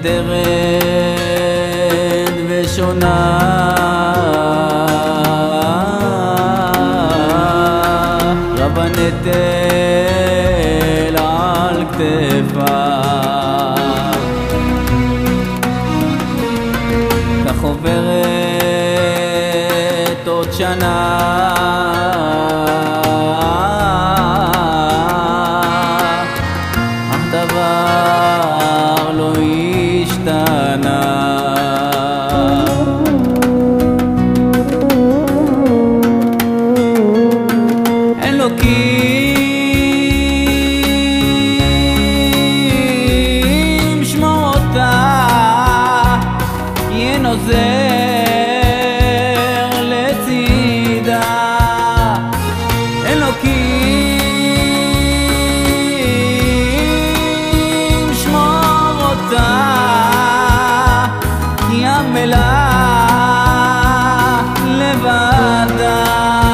נהדרת ושונה, רב הנטל על כתפיו, כך עוברת עוד שנה, אך דבר לא השתנה. אלוקים שמור אותה, יהיה עוזר לצידה. אלוקים שמור אותה, כי עמלה לבדה.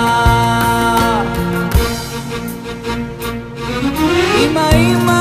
אמא אמא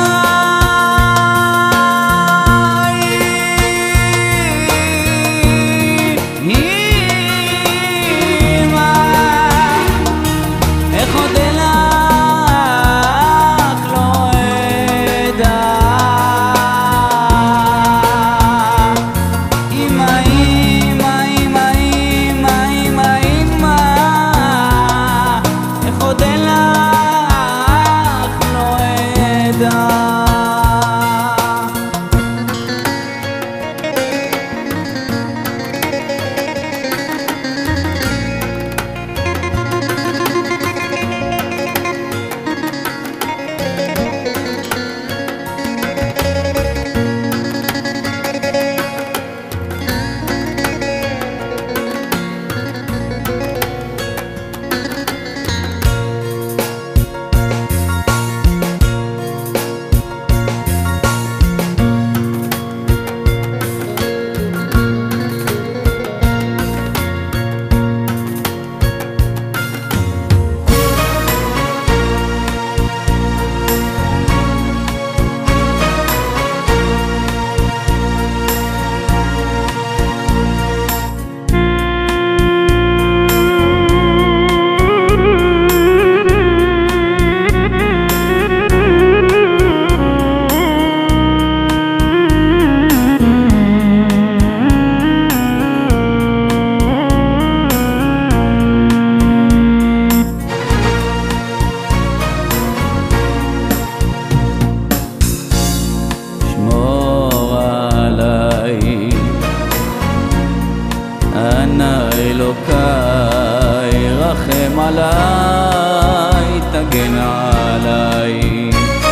אנא אלוקיי, רחם עליי, תגן עליי,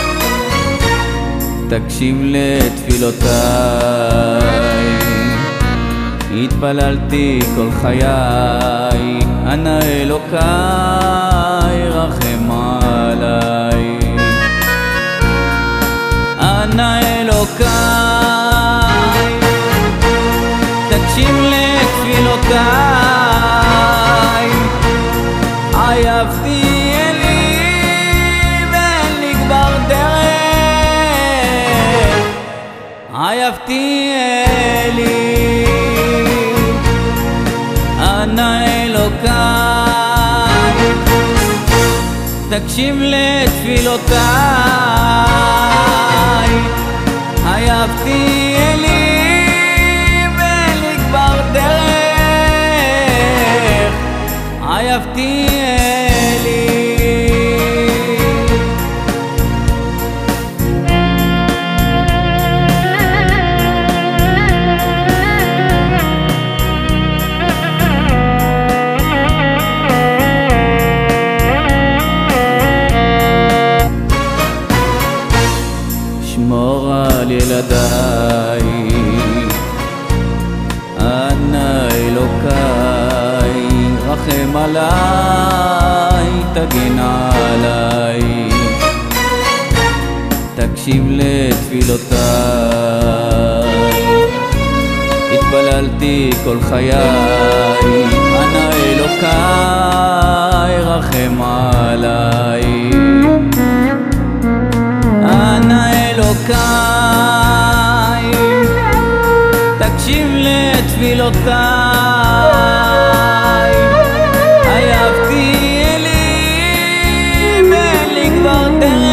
תקשיב לתפילותיי. התפללתי כל חיי, אנא אלוקיי, רחם עליי. אנא אלוקיי, תקשיב לתפילותיי. עייפתי אלי ואין לי כבר דרך, עייפתי אלי. אנא אלוקיי, תקשיב לתפילותיי. עייפתי אלי ואין לי כבר דרך, עייפתי אלי. שמור על ילדיי, אנא אלוקיי, רחם עליי, תגן עליי, תקשיב לתפילותיי. התפללתי כל חיי, אנא אלוקיי, רחם עליי. אנא אלוקיי, תפילותיי. עייפתי אלי ואין לי כבר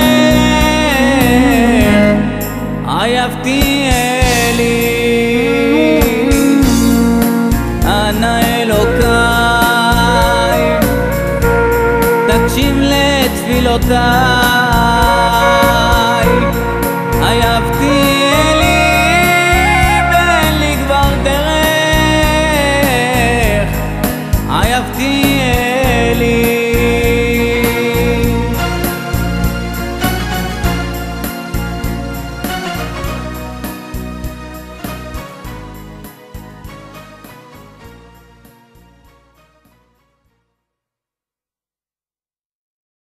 דרך, עייפתי אלי. אנא אלוקיי, תקשיב לתפילותיי.